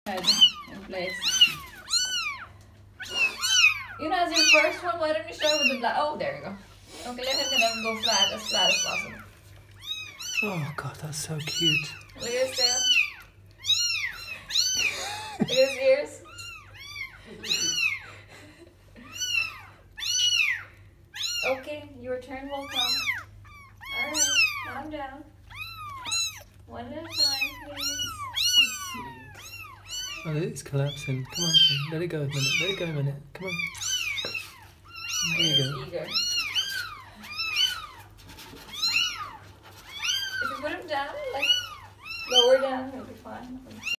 head in place. You know, as your first one, why don't you start with the black? Oh, there you go. Okay, let him go flat as possible. Oh god, that's so cute. Look at his tail. Look at his ears. Okay, your turn will come. Alright, calm down. One at a time, please. Oh, it's collapsing. Come on, let it go a minute. Let it go a minute. Come on. There you go. Eager. If you put him down, like lower down, he'll be fine.